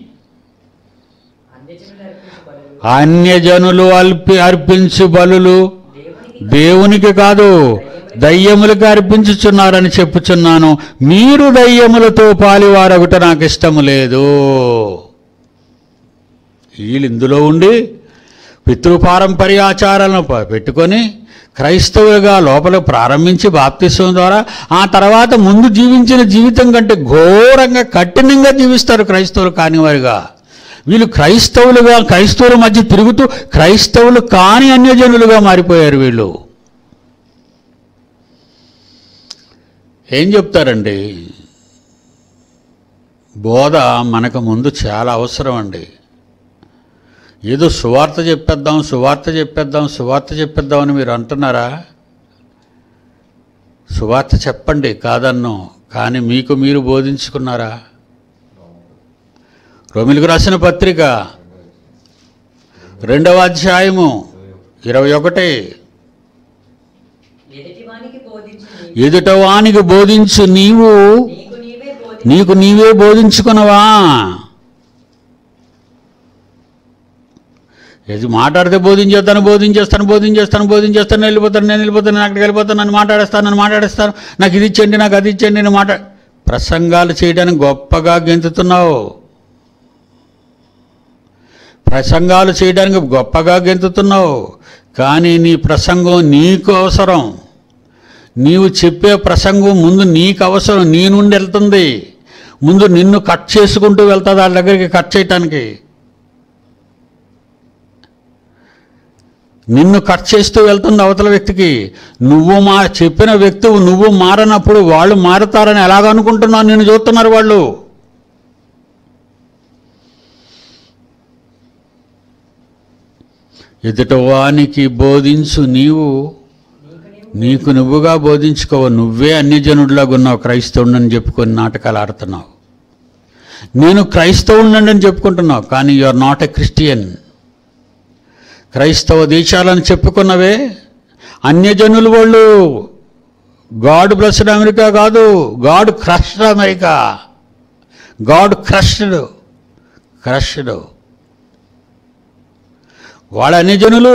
S1: అన్యజనులు అర్పించు బలులు దేవునికి కాదు దయ్యములకు అర్పించుచున్నారని చెప్పుచున్నాను. మీరు దయ్యములతో పాలివారొకటి నాకు ఇష్టము లేదు. వీళ్ళు ఇందులో ఉండి పితృపారంపర్యాచారాలను పెట్టుకొని క్రైస్తవులుగా లోపల ప్రారంభించి బాప్తిస్వం ద్వారా ఆ తర్వాత ముందు జీవించిన జీవితం కంటే ఘోరంగా కఠినంగా జీవిస్తారు క్రైస్తవులు కానివారుగా. వీళ్ళు క్రైస్తవుల మధ్య తిరుగుతూ క్రైస్తవులు కాని అన్యజనులుగా మారిపోయారు. వీళ్ళు ఏం చెప్తారండి? బోధ మనకు ముందు చాలా అవసరం అండి. ఏదో సువార్త చెప్పేద్దాం అని మీరు అంటున్నారా? సువార్త చెప్పండి, కాదన్ను. కానీ మీకు మీరు బోధించుకున్నారా? రోమిలకు రాసిన పత్రిక 2వ అధ్యాయము 21. ఎదుటవానికి బోధించు, నీకు నీవే బోధించుకున్నవా? ఏది మాట్లాడితే బోధించేస్తాను, నేను అక్కడికి వెళ్ళిపోతాను, నన్ను మాట్లాడేస్తాను, నాకు ఇది ఇచ్చేయండి, నాకు అది ఇచ్చేయండి, నేను ప్రసంగాలు చేయడానికి గొప్పగా గెంతుతున్నావు. కానీ నీ ప్రసంగం నీకు అవసరం. నీవు చెప్పే ప్రసంగం ముందు నీకు అవసరం. నీ నుండి వెళ్తుంది. ముందు నిన్ను కట్ చేసుకుంటూ వెళ్తుంది వాళ్ళ దగ్గరికి కట్ చేయటానికి. నిన్ను కట్ చేస్తూ వెళ్తుంది అవతల వ్యక్తికి. నువ్వు చెప్పిన వ్యక్తి నువ్వు మారనప్పుడు వాళ్ళు మారతారని ఎలాగనుకుంటున్నావు? నిన్ను చూస్తున్నారు వాళ్ళు. ఎదుటవానికి బోధించు, నీకు నువ్వుగా బోధించుకోవు. నువ్వే అన్యజనుడిలాగా ఉన్నావు, క్రైస్తవుడని చెప్పుకొని నాటకాలు ఆడుతున్నావు. నేను క్రైస్తవుడిని చెప్పుకుంటున్నావు, కానీ you are not a Christian. క్రైస్తవ దేశాలని చెప్పుకున్నవే అన్యజనులు వాళ్ళు. గాడ్ బ్లెస్డ్ అమెరికా కాదు, God crushed America. God crushed వాళ్ళ అన్యజనులు.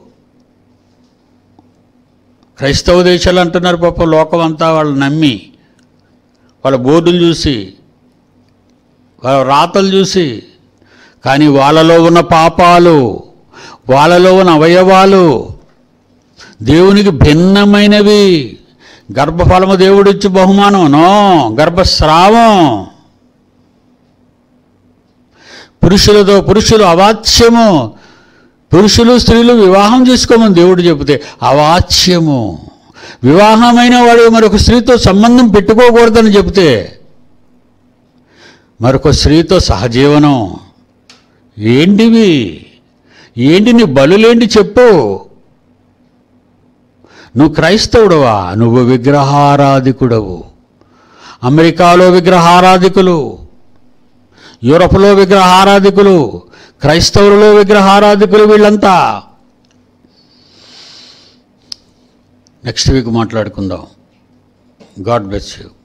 S1: క్రైస్తవ దేశాలు అంటున్నారు పాపం. లోకం అంతా వాళ్ళు నమ్మి, వాళ్ళ బోర్డులు చూసి, వాళ్ళ రాతలు చూసి. కానీ వాళ్ళలో ఉన్న పాపాలు, వాళ్ళలో ఉన్న అవయవాలు దేవునికి భిన్నమైనవి. గర్భఫలము దేవుడిచ్చి బహుమానం, నో, గర్భస్రావం. పురుషులు అవాచ్యము. పురుషులు స్త్రీలు వివాహం చేసుకోమని దేవుడు చెబితే అవాచ్యము. వివాహమైన వాడు మరొక స్త్రీతో సంబంధం పెట్టుకోకూడదని చెబితే మరొక స్త్రీతో సహజీవనం. ఏంటివి? ఏంటి నీ బలులేంటి చెప్పు? నువ్వు క్రైస్తవుడవా? నువ్వు విగ్రహారాధికుడవు. అమెరికాలో విగ్రహారాధికులు, యూరప్లో విగ్రహారాధికులు, క్రైస్తవులలో విగ్రహారాధికులు వీళ్ళంతా. నెక్స్ట్ వీక్ మాట్లాడుకుందాం. God bless you.